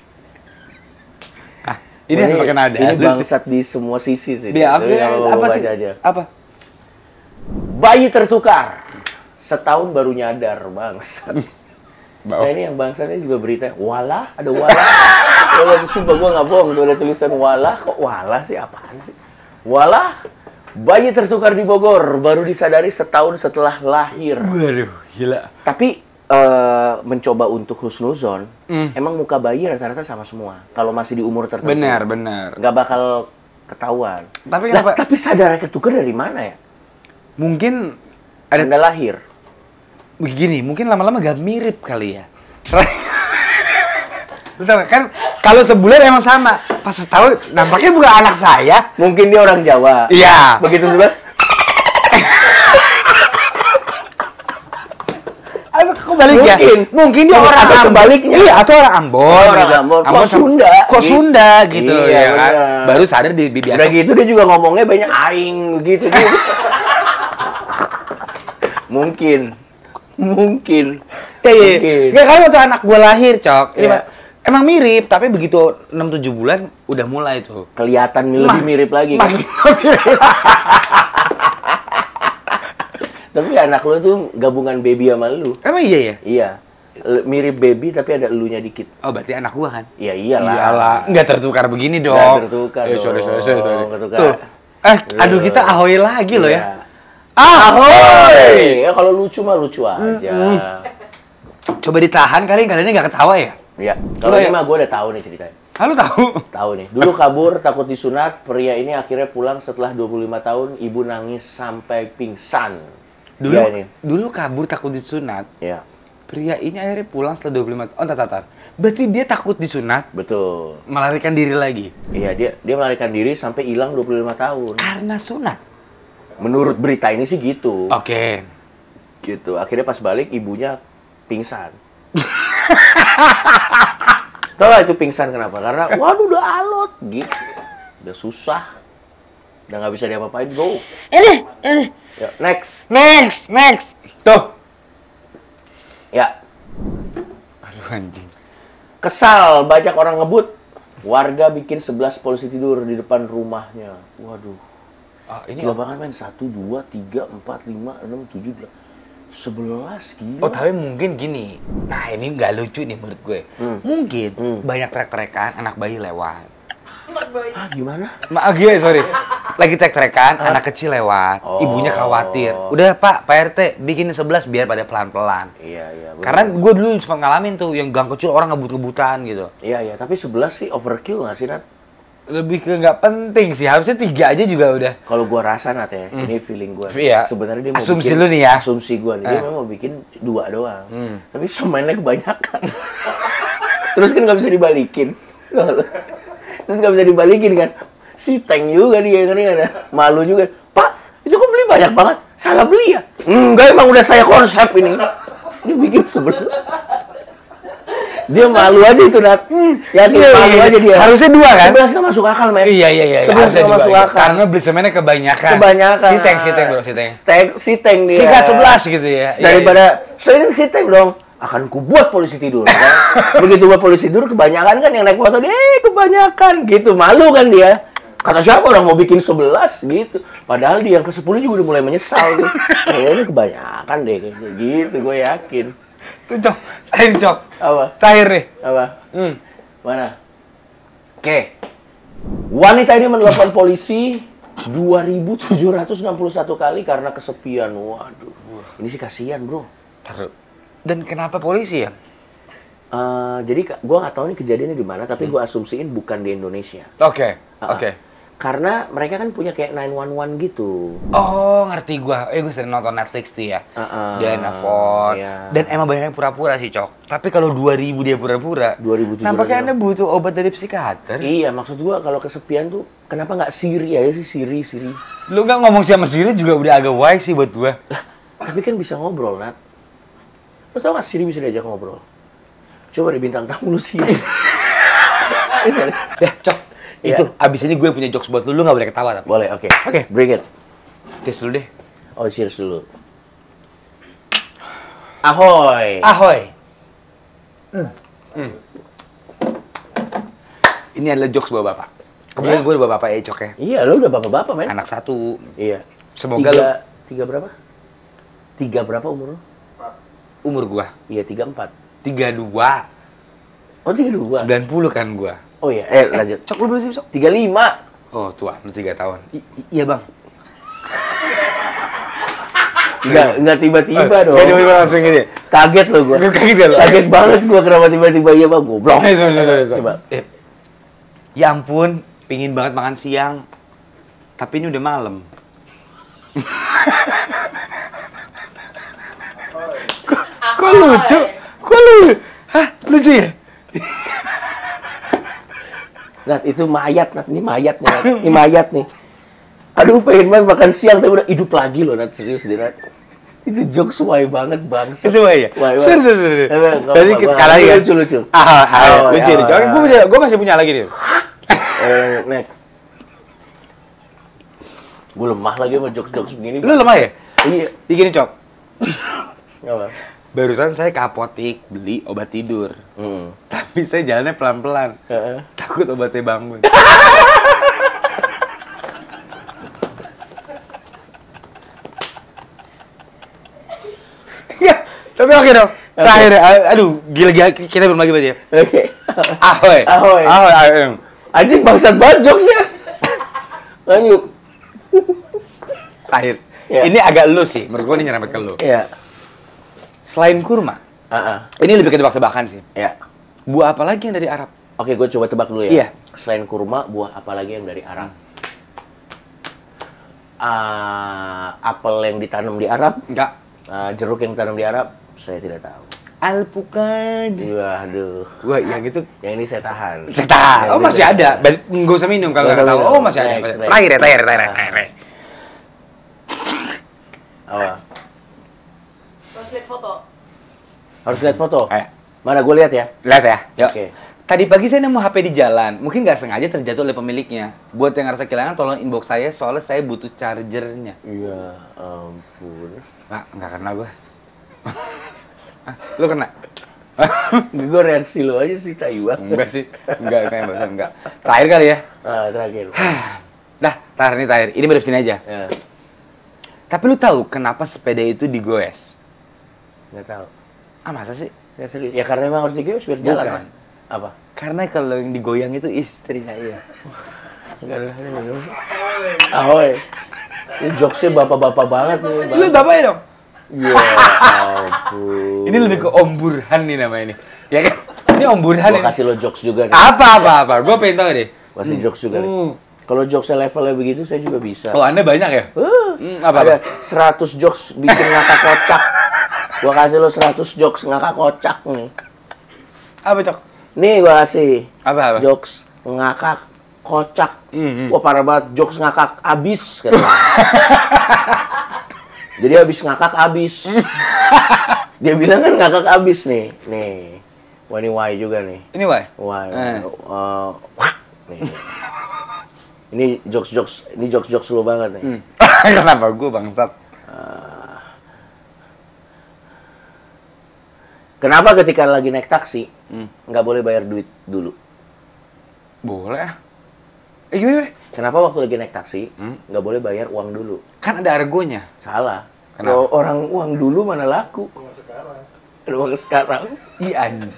Ini harus pakai nada. Ini bangsat di semua sisi sih. Dia Tapi kalau lo apa baca sih? aja. Apa? Bayi tertukar. Setahun baru nyadar, bangsat. Nah ini yang bangsatnya juga berita. Walah, ada walah. Kalau sumpah gue nggak bohong, tuh ada tulisan walah. Kok walah sih? Apaan sih? Walah, bayi tertukar di Bogor. Baru disadari setahun setelah lahir. Waduh, gila. Tapi mencoba untuk husnuzon, emang muka bayi rata-rata sama semua. Kalau masih di umur tertentu. Benar. Nggak bakal ketahuan. Tapi Lah, kenapa? tapi sadarnya ketukar dari mana ya? Mungkin Anda lahir. begini, mungkin lama-lama gak mirip kali ya. Bentar, kan kalau sebulan emang sama. Pas setahun nampaknya bukan anak saya. Mungkin dia orang Jawa. Iya. Begitu juga. Aduh, kok balik ya. Mungkin dia orang atau sebaliknya. Iya, atau orang Ambon. Orang gitu. Ambon. Kok sama- Sunda? Kok Sunda gitu Iya, ya kan. bener. Baru sadar di biasa. Udah gitu dia juga ngomongnya banyak aing gitu. Mungkin. Iya. Mungkin. Ya kan waktu anak gua lahir, Cok. Iya. Emang mirip, tapi begitu 6-7 bulan udah mulai tuh. Kelihatan lebih mirip lagi kan? Makin mirip. Tapi anak lu tuh gabungan baby sama lu. Emang iya ya? Iya. Mirip baby tapi ada elunya dikit. Oh, berarti anak gua kan? Ya iyalah. Nggak tertukar begini dong. Nggak tertukar dong. Sorry. Ketukar. Tuh. Aduh kita ahoy lagi loh ya. Iya. Ahoy! Ya kalau lucu mah lucu aja. Coba ditahan kali kalian nggak ketawa ya? Iya. Kalau Coba ini ya. mah gue udah tahu nih ceritanya. Lu tahu? Tahu nih. Dulu kabur takut disunat, pria ini akhirnya pulang setelah 25 tahun, ibu nangis sampai pingsan. Dulu, Iya, ini. dulu kabur takut disunat. Iya. Pria ini akhirnya pulang setelah 25 tahun. Oh, tar. Berarti dia takut disunat, Betul. melarikan diri lagi. Iya, dia melarikan diri sampai hilang 25 tahun. Karena sunat. Menurut berita ini sih gitu. Oke. Gitu. Akhirnya pas balik ibunya pingsan. Tahu lah itu pingsan kenapa? Karena waduh udah alot gitu. Udah susah. Udah nggak bisa diapa-apain. Go. Ini. Ya, next. Next. Tuh. Ya. Aduh anjing. Kesal, banyak orang ngebut. Warga bikin 11 polisi tidur di depan rumahnya. Waduh. Ini Gila banget men. 1, 2, 3, 4, 5, 6, 7, 11 gila. Oh, tapi mungkin gini. Nah, ini nggak lucu nih menurut gue. Mungkin banyak trek-trekan anak bayi lewat. Ah, gimana? Sorry. Lagi trek-trekan, anak kecil lewat. Oh. Ibunya khawatir. Udah, Pak RT, bikin 11 biar pada pelan-pelan. Iya. Bener. Karena gue dulu sempat ngalamin tuh, yang gang kecil orang ngebut-ngebutan gitu. Iya. Tapi 11 sih overkill nggak sih, Nat? Lebih ke nggak penting sih, harusnya 3 aja juga udah. Kalau gua rasa Nat ya, ini feeling gua. Iya. Sebenarnya dia mau Asumsi bikin, lu nih ya. Asumsi gua nih, dia memang mau bikin 2 doang. Tapi semuanya kebanyakan. Terus kan nggak bisa dibalikin. Terus nggak bisa dibalikin kan. Si Tank juga dia kan ada. Malu juga. Pak, itu kok beli banyak banget? Salah beli ya? Enggak, emang udah saya konsep ini. Dia bikin 11. Dia malu aja itu, Nat. Yakin malu aja dia. Harusnya 2 kan? 11 nggak masuk akal, men. Iya. 11 Harusnya nggak masuk dua, akal. Karena beli semennya kebanyakan. Kebanyakan. Si Tank bro, si Tank. Si Tank dia. Sikat 11 gitu ya. Daripada saya si Tank dong. Akan ku buat polisi tidur. Kan? Begitu buat polisi tidur, kebanyakan kan yang naik motor, kebanyakan gitu. Malu kan dia. Kata siapa orang mau bikin 11 gitu. Padahal dia yang ke-10 juga udah mulai menyesal tuh. Kayaknya kebanyakan deh kayak gitu, gue yakin. Tuh, Cok. Terakhir, Cok. Apa? Terakhir nih. Apa? Mana? Oke. Wanita ini menelpon polisi 2.761 kali karena kesepian. Waduh. Ini sih kasihan, bro. Taruh. Dan kenapa polisi ya? Jadi gue nggak tahu nih kejadiannya di mana, tapi gue asumsiin bukan di Indonesia. Oke. Karena mereka kan punya kayak 911 gitu. Oh, ngerti gua. Gue sering nonton Netflix tuh ya. Dia nelfon. Iya. Dan emang banyak yang pura-pura sih, Cok. Tapi kalau 2.000 dia pura-pura. 2.700. Nampaknya Anda butuh obat dari psikiater. Iya, maksud gua kalau kesepian tuh kenapa nggak Siri aja sih, Siri. Lu nggak ngomong sama Siri juga udah agak wise sih buat gua. Lah, tapi kan bisa ngobrol, Nat. Lu tau nggak Siri bisa diajak ngobrol? Coba di bintang tamu lu Siri. Ya, Cok. Itu, abis ini gue punya jokes buat lu nggak boleh ketawa tapi. Boleh, oke. Oke. Bring it. Tes dulu deh. Oh, cheers dulu. Ahoy. Ini adalah jokes buat bapak. Kemudian gue udah bapak ya, Cok ya. Iya, lu udah bapak-bapak, men. Anak 1. Iya. Semoga lu. Tiga berapa? 3 berapa umur lu? Umur gua. Iya, 34. 32. Oh, 32. 90 kan gua. Oh iya, lanjut. Cok, lu berapa sih, Cok? 35. Oh, tua. Lu 3 tahun. Iya, Bang. Enggak tiba-tiba dong. Kayak tiba-tiba langsung gini. Kaget lo gua. Kaget gak lo? Kaget banget gua kenapa tiba-tiba iya Bang, goblok. Coba. Ya ampun, pingin banget makan siang. Tapi ini udah malam. Kok lucu? Hah? Lucu ya? Nat, itu mayat, Nat. Ini mayat nih, Nat. Ini mayat nih. Aduh, pengen banget makan siang, tapi udah hidup lagi loh, Nat. Serius deh, Nat. Itu jokes way banget bangsa. Itu ya? Way. Jadi kalah ya? Lucu. Lucu. Oke, gue masih punya lagi nih. Nek. Gue lemah lagi sama jokes-jokes begini. Lu lemah ya? Iya. Gini, Cok. Apa? Barusan saya ke apotik beli obat tidur. Tapi saya jalannya pelan-pelan. Takut obatnya bangun. Ya, tapi oke dong. Terakhir, aduh, gila-gila kita belum lagi baca ya. Oke. Ahoy. Anjing bangsat banget jokesnya. Lanjut. Terakhir. Ya. Ini agak lu sih, menurut gua ini nyerempet ke lu. Iya. Selain kurma, ini lebih ke tebak-tebakan sih. Iya. Buah apa lagi yang dari Arab? Oke, gue coba tebak dulu ya. Iya. Selain kurma, buah apa lagi yang dari Arab? Apel yang ditanam di Arab? Enggak. Jeruk yang ditanam di Arab? Saya tidak tahu. Alpukat. Waduh. Wah, yang itu Yang ini saya tahan. cetak. Oh, masih ada. Nggak usah minum kalau nggak tahu. Oh, masih ada. Next. Terakhir. Apa? Harus lihat foto. Harus lihat foto? Ayo. Mana gue lihat ya? Lihat ya. Yuk. Oke. Tadi pagi saya nemu HP di jalan. Mungkin nggak sengaja terjatuh oleh pemiliknya. Buat yang ngerasa kehilangan, tolong inbox saya. Soalnya saya butuh chargernya. Ya ampun. Nggak kena gue. Lu kena? Gue reaksi lo aja sih, Taiwan. Enggak sih. Enggak, kayak barusan enggak. Terakhir kali ya. Terakhir. Dah, terakhir. Ini baru sini aja. Ya, Tapi lu tahu kenapa sepeda itu digoes? nggak tahu. Masa sih? Ya serius. Ya karena emang harus digoyang biar jalan Bukan. kan? Apa? Karena kalau yang digoyang itu istri saya. Enggak ada. Ahoy. Ini jokesnya bapak-bapak banget nih. Lu bapaknya dong? Ya ampun. Ini lebih ke Om Burhan nih namanya ini. Ya kan? Ini Om Burhan Gue ini. kasih lo jokes juga nih. Apa? Gue pengen tahu deh. Kasih jokes juga nih. Kalau jokesnya levelnya begitu, saya juga bisa. Oh, Anda banyak ya? Ada 100 jokes bikin ngakak kocak. Gua kasih lo 100 jokes ngakak kocak nih. Apa, Cok? Nih gua kasih. Apa? Jokes ngakak kocak. Wah, parah banget. Jokes ngakak abis. Katanya. Jadi abis ngakak abis. Dia bilang kan ngakak abis nih. Nih. Wah, ini Y juga nih. Ini, Wai? Y. Nih. Ini jokes lo banget nih. Kenapa gue bangsat? Kenapa ketika lagi naik taksi nggak boleh bayar duit dulu? Boleh. Gimana? Kenapa waktu lagi naik taksi nggak boleh bayar uang dulu? Kan ada argonya. Salah. Kenapa? Kalau orang uang dulu mana laku? Uang sekarang. Iya, anjing.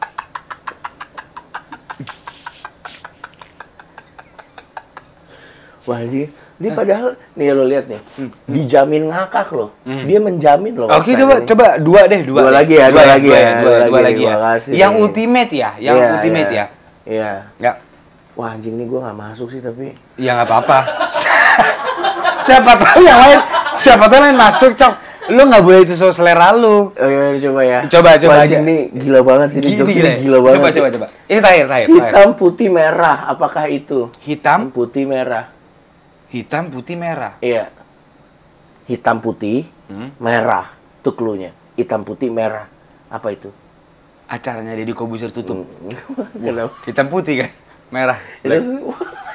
Wah sih, ini padahal nih lo lihat nih, dijamin ngakak loh, dia menjamin loh. Oke, coba dua lagi ya. Makasih. Yang ultimate ya, ultimate ya. Iya. Enggak. Wah anjing ini gue nggak masuk sih tapi. Ya nggak apa-apa. Siapa tahu yang lain masuk, Cok. Lu nggak boleh itu selera lu. Oh iya, coba ya. Coba Wah, aja. Ini gila banget sih, gila banget. Coba. Ini terakhir. Hitam putih merah, apakah itu? Hitam putih merah. Hitam putih merah. Iya. Hitam putih merah. Itu clue-nya. Hitam putih merah. Apa itu? Acaranya Deddy Corbuzier tutup. Kenapa? Hitam putih kan? Merah. Itu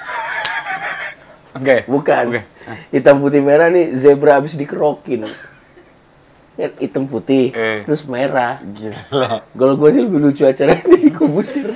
Oke. bukan. Oke. Hitam putih merah nih zebra abis dikerokin. Kan hitam putih, terus merah. Gila. Kalau gue sih lebih lucu acaranya Deddy Corbuzier.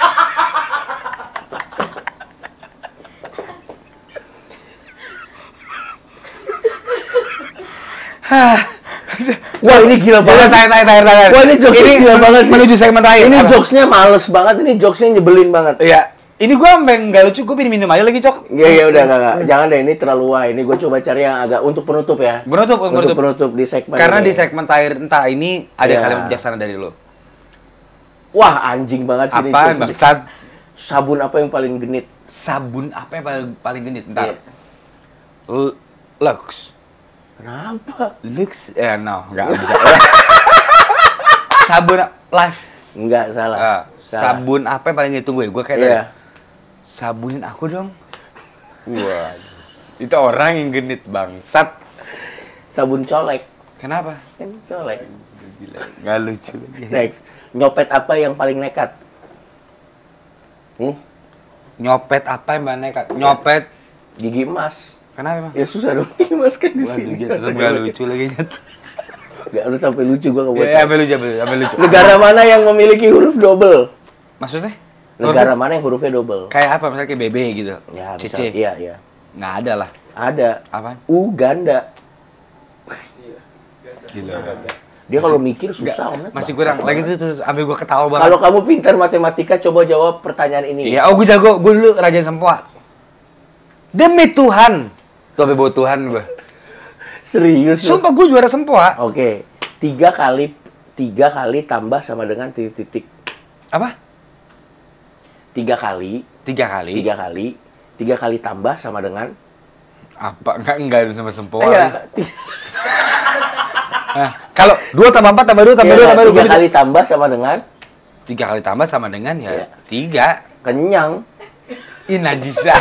Wah ini gila banget. Terakhir. Wah ini jokesnya gila banget sih. Menuju segmen terakhir. Ini jokesnya males banget, ini jokesnya nyebelin banget. Iya. Ini gua sampai nggak lucu, gua pengen minum aja lagi, Cok. Iya udah enggak. Jangan deh, ini terlalu wah. Ini gue coba cari yang agak untuk penutup ya. Penutup di segmen. Karena ini. di segmen terakhir entah ini ada kalimat bijaksana dari lo. Wah anjing banget sih ini. Apaan, bangsat? Sabun apa yang paling genit? Sabun apa yang paling genit? Entar. Iya. Lux. Kenapa? Lux? No, enggak bisa. Sabun life. Enggak, salah. Sabun apa yang paling ditunggu ya? Gue kayak iya. Sabunin aku dong. Wah. Itu orang yang genit bangsat. Sabun colek. Kenapa? Kan colek. Gila, nggak lucu lagi. Next, nyopet apa yang paling nekat? Nyopet apa yang paling nekat? Nyopet Gigi emas. kenapa emang? Ya susah dong, gigi emas kan di Waduh, sini. tetep nggak lucu lagi. Gak harus sampai lucu gua nggak buat. Ya, sampai lucu. Negara mana yang memiliki huruf double? Maksudnya? Negara mana yang hurufnya double? Kayak apa? Misalnya kayak BB gitu. Ya, Cici. Iya. Nggak ada lah. Ada. Apa? Uganda. Gila. Dia kalau mikir susah banget. Masih Bangsa. kurang. Lagi tuh sampai gua ketawa banget. Kalau kamu pintar matematika, coba jawab pertanyaan ini. Iya, gue jago. Gue dulu Raja Sempoa. Demi Tuhan. Tuh sampai bawa Tuhan gue. Serius? lu? Sumpah gue juara Sempoa. Oke. 3 kali tambah sama dengan titik-titik. Apa? 3 kali. 3 kali. 3 kali tambah sama dengan. Apa? Enggak sama Sempoa. Iya. Nah, kalau 2 tambah 4 tambah 2 tambah 2 tambah 2. 3 kali tambah sama dengan. 3 kali tambah sama dengan Iya. ya 3. Kenyang. Ih, najisah.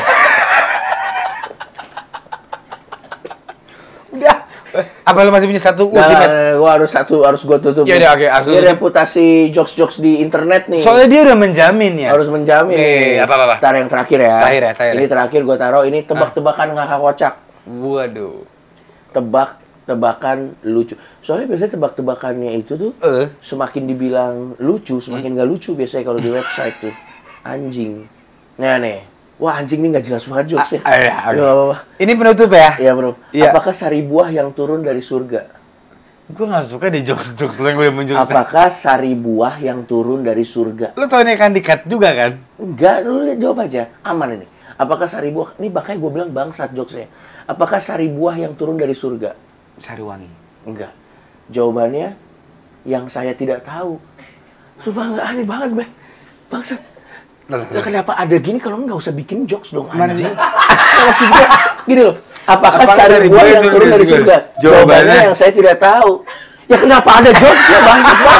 Udah. Apa lu masih punya satu ultimate? Gua harus gua tutup. Ya udah, oke, harus Ini tutup. reputasi jokes-jokes di internet nih. Soalnya dia udah menjamin ya. Harus menjamin. Nih, apa-apa. Ntar yang terakhir ya. Terakhir. Ini terakhir gua taruh ini tebak-tebakan ngakak kocak. Waduh. Tebak-tebakan lucu. Soalnya biasanya tebak-tebakannya itu tuh semakin dibilang lucu, semakin nggak lucu biasanya kalau di website tuh. Anjing. Nah nih. Wah, anjing ini nggak jelas banget jokesnya. Iya. Nggak apa-apa. Ini penutup ya? Iya, bro. Iya. Apakah sari buah yang turun dari surga? Gue gak suka di jokes-jokes yang udah muncul. Apakah sari buah yang turun dari surga? Lo tau ini akan di-cut juga kan? Enggak, lu lihat jawab aja. Aman ini. Apakah sari buah? Ini makanya gue bilang bangsat jokesnya. Apakah sari buah yang turun dari surga? Sariwangi. Enggak. Jawabannya yang saya tidak tahu. Sumpah nggak aneh banget, Bang. Bangsat. Lah, kenapa ada gini kalau nggak usah bikin jokes dong, Mana sih? anjing. Maksud gue, gini loh. Apakah sari buah yang turun dari surga? Jawabannya yang saya tidak tahu. Ya kenapa ada jokes ya, bangsat, Bang?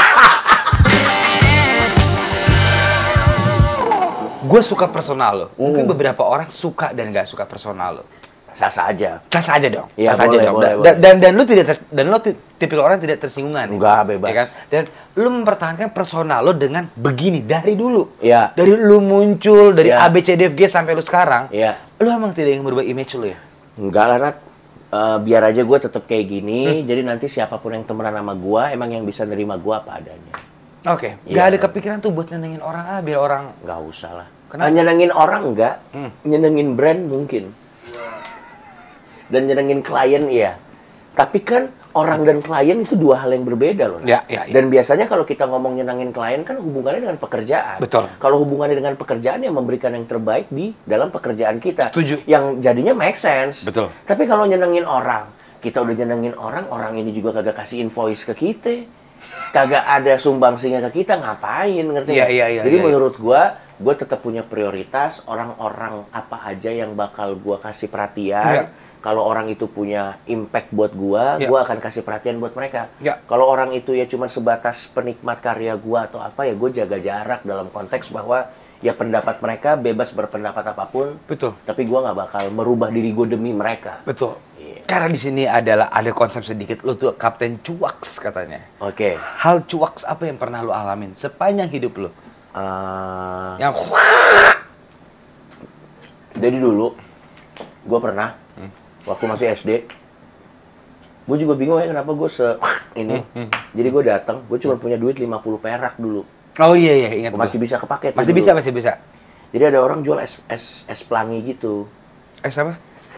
Gue suka personal lo. Mungkin beberapa orang suka dan gak suka personal lo. Sasa aja. Sah aja dong. Iya, Sah aja boleh, dong. boleh, Dan lu tidak tipikal orang tidak tersinggungan. Enggak, bebas. Ya kan? Dan lu mempertahankan personal lo dengan begini dari dulu. Iya. Dari lu muncul dari Iya. A B C D F G sampai lu sekarang. Iya. Lu emang tidak ingin merubah image lu ya? Enggak lah, Nat. Biar aja gue tetap kayak gini. Jadi nanti siapapun yang temenan sama gue, emang yang bisa nerima gue apa adanya. Oke. Iya. Gak ada kepikiran tuh buat nyenengin orang biar orang. Nggak usah lah. Kenapa? Nyenengin orang enggak, nyenengin brand mungkin. Dan nyenengin klien iya. Tapi kan orang dan klien itu dua hal yang berbeda loh. Nat. Ya. Dan biasanya kalau kita ngomong nyenengin klien kan hubungannya dengan pekerjaan. Betul. Kalau hubungannya dengan pekerjaan yang memberikan yang terbaik di dalam pekerjaan kita. Setuju. Yang jadinya make sense. Betul. Tapi kalau nyenengin orang, kita udah nyenengin orang, orang ini juga kagak kasih invoice ke kita. Kagak ada sumbangsinya ke kita, ngapain, ngerti nggak? Iya. Jadi menurut gua tetap punya prioritas orang-orang apa aja yang bakal gua kasih perhatian. Iya. Kalau orang itu punya impact buat gua akan kasih perhatian buat mereka. Iya. Kalau orang itu ya cuma sebatas penikmat karya gua atau apa, ya gua jaga jarak dalam konteks bahwa ya pendapat mereka bebas berpendapat apapun. Betul. Tapi gua nggak bakal merubah diri gua demi mereka. Betul. Iya. Karena di sini ada konsep sedikit, lu tuh kapten cuaks katanya. Oke. Hal cuaks apa yang pernah lu alamin sepanjang hidup lu? Yang Jadi dulu gua pernah waktu masih SD, gue juga bingung ya kenapa gue ini. Jadi gue datang, gue cuma punya duit 50 perak dulu. Oh iya ingat. Masih bisa kepake. Masih bisa. Jadi ada orang jual es pelangi gitu. Es apa?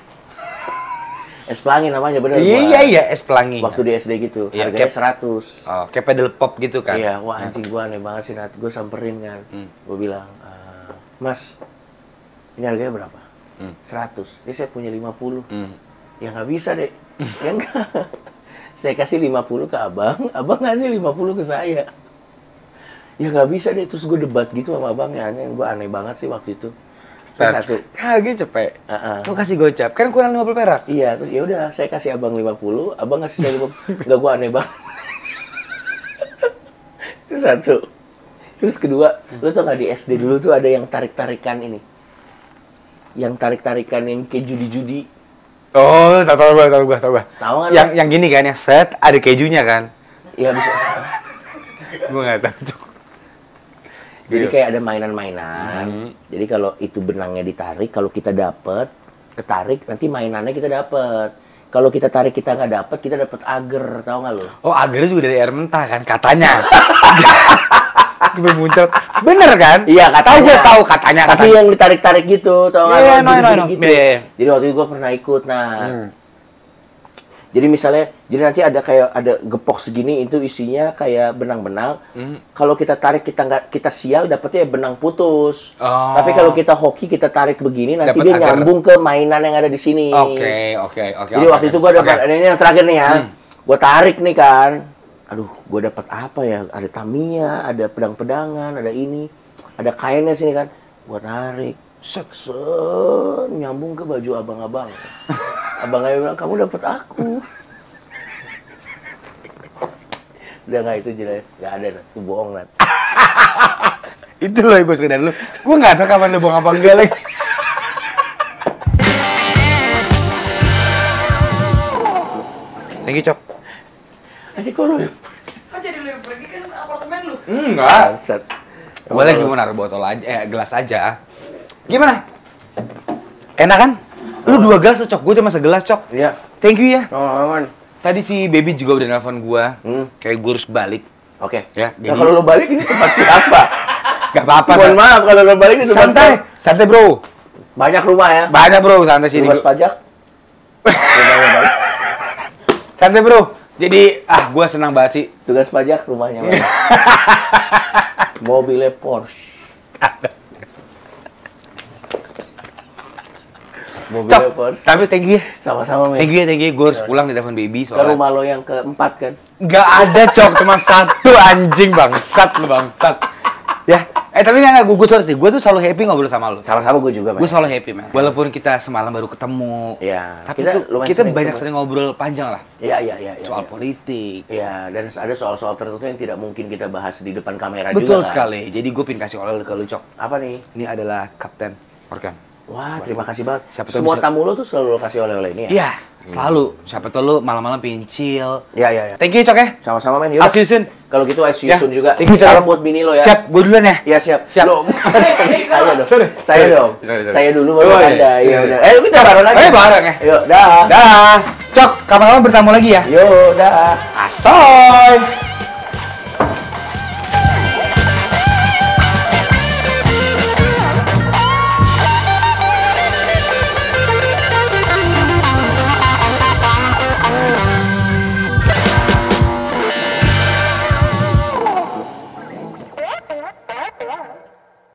Es pelangi namanya bener. Iya, es pelangi. Waktu di SD gitu, Iya, harganya kayak- 100. Oh, kayak pedal pop gitu kan? Iya, wah anjing gue aneh banget sih, Nat. Gue samperin kan. Gue bilang, Mas, ini harganya berapa? 100. Ini saya punya 50. Ya nggak bisa deh. Ya enggak. Saya kasih 50 ke abang ngasih 50 ke saya. Ya nggak bisa deh. Terus gue debat gitu sama abangnya. Gue aneh banget sih waktu itu. Terus satu. Harganya cepet. Lu kasih gocap. Kan kurang 50 perak. Iya, terus ya udah saya kasih abang 50, abang ngasih saya 50. Enggak, gue aneh banget. Itu satu. Terus kedua, lu tau nggak di SD dulu tuh ada yang tarik-tarikan ini. Yang tarik-tarikan yang kayak judi-judi. Oh, tahu gua. Tahu nggak? Yang gini kan, yang set ada kejunya kan? Iya bisa. Gua nggak tahu, Cok. Jadi kayak ada mainan-mainan. Jadi kalau itu benangnya ditarik, kalau kita ketarik, nanti mainannya kita dapet. Kalau kita tarik kita nggak dapet, kita dapet agar, tahu nggak lo? Oh, agarnya juga dari air mentah kan, katanya. Gue muncul. Bener kan? Iya, katanya. Gue tahu katanya. Tapi yang ditarik-tarik gitu, tahu nggak? Iya, Gini-gini no. gitu. Iya. Jadi waktu itu gue pernah ikut, Jadi misalnya, nanti ada gepok segini, itu isinya kayak benang-benang. Kalau kita tarik kita sial, dapetnya benang putus. Oh. Tapi kalau kita hoki, kita tarik begini, nanti Dapet dia agar. nyambung ke mainan yang ada di sini. Oke. Jadi waktu itu gue dapat, ini yang terakhir nih ya, gue tarik nih kan. Aduh, gue dapat apa ya? Ada Tamiya, ada pedang-pedangan, ada ini, ada kainnya sini kan. Gue tarik, set, nyambung ke baju abang-abang. Abang-abang bilang, kamu dapat aku. Udah nggak itu jelas, nggak ada, itu bohong Nat. Itu loh gue sekedar lu. Gue nggak tahu kapan lu bohong apa enggak lagi. Thank you, Cok. Asyik kok lu. Kok jadi lu yang pergi kan apartemen lu? Enggak. Bangsat. Gue lagi mau naruh botol aja, gelas aja. Gimana? Enak kan? Lu 2 gelas tuh, Cok. Gue cuma segelas, Cok. Iya. Thank you ya. Aman. Tadi si Baby juga udah nelfon gua. Kayak gue harus balik. Oke. Ya, Nah, jadi- kalau lo balik ini tempat siapa? Gak apa-apa. Mohon maaf kalau lo balik ini tempat Santai, Bro. banyak rumah ya. Banyak, Bro, santai sini. Bebas pajak. Rumahnya balik. Santai, Bro. Jadi, gua senang banget sih. Tugas pajak rumahnya mana? Mobilnya Porsche. Mobilnya Cok, Porsche. tapi thank you ya. Sama-sama, men. Thank you. Gue harus pulang di telepon Baby Ke soalnya. rumah lo yang keempat kan? Gak ada, Cok. Cuma 1 anjing, bangsat lu, bangsat. Ya. Tapi gue terus gue tuh selalu happy ngobrol sama lu. Sama-sama gue juga, men. Gue selalu happy, man. Walaupun kita semalam baru ketemu. Iya. Tapi kita banyak sering ngobrol panjang lah. Iya. Soal politik. Iya, dan ada soal-soal tertentu yang tidak mungkin kita bahas di depan kamera Betul juga. sekali. Jadi gue pengen kasih oleh ke lu, Cok. Apa nih? Ini adalah Kapten Organ. Wah, terima kasih banget. Siapa tahu Semua bisa- tamu lo tuh selalu lo kasih oleh-oleh ini ya? Iya, selalu. Siapa tahu lu malam-malam pengen chill. Iya. Thank you, Cok ya. Sama-sama, men. I'll see you soon. Kalau gitu, I see Ya. you soon juga. Thank you, Cok. Salam buat bini lo ya. Siap, gue duluan ya. Iya, siap. Siap. Lo, saya dong. Sorry. Saya dong. Sorry. Saya dulu baru Oh, iya. Anda. Iya, Sorry. udah. Kita bareng lagi. Ayo bareng ya. Yuk, dah. Dah. Cok, kapan-kapan bertamu lagi ya. Yuk, dah. Asoy.